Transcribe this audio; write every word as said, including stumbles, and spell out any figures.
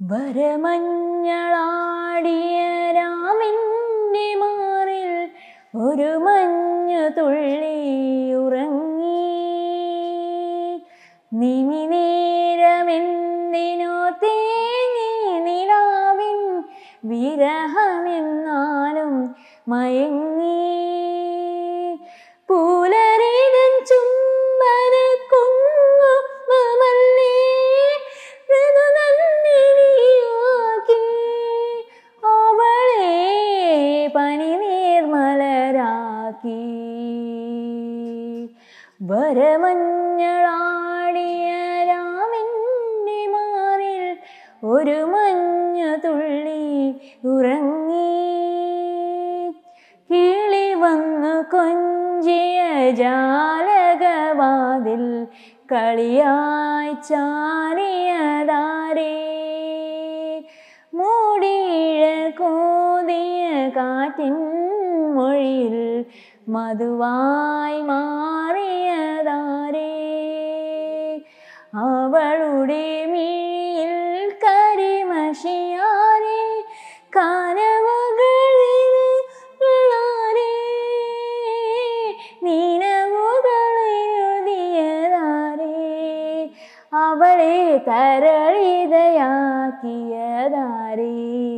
വരമഞ്ഞളാടിയ രാമിൻ്റെ മാറിൽ ഒരു മഞ്ഞു തുള്ളി ഉറങ്ങി. നിമിനേരമെന്തിനോ തേങ്ങി നിലാവിൻ വിരഹമെന്നാലും മയങ്ങി. പൂലരിതൻ ചുംബന കുങ്കുമമല്ലേ ഋതുനന്ദിനിയാക്കി. അവളെ പനിനീർമലരാക്കി. വരമഞ്ഞളാടിയ രാമിൻ്റെ മാറിൽ ഒരു മഞ്ഞു തുള്ളി ഉറങ്ങി. കിളി വന്നു കൊഞ്ചിയ ജാലകവാതിൽ കളിയായി ചാരിയതാരേ. മൂടിയിഴ കോതിയ കാറ്റിൻ മൊഴിയിൽ മധുവായി മാറിയതാരേ. അവളുടെ മിഴിയിൽ കരിമഷിയാരേ. കനവുകളിലാരേ നിനവുകളെഴുതിയതാരേ. അവളെ തരളിതയാക്കിയതാരേ.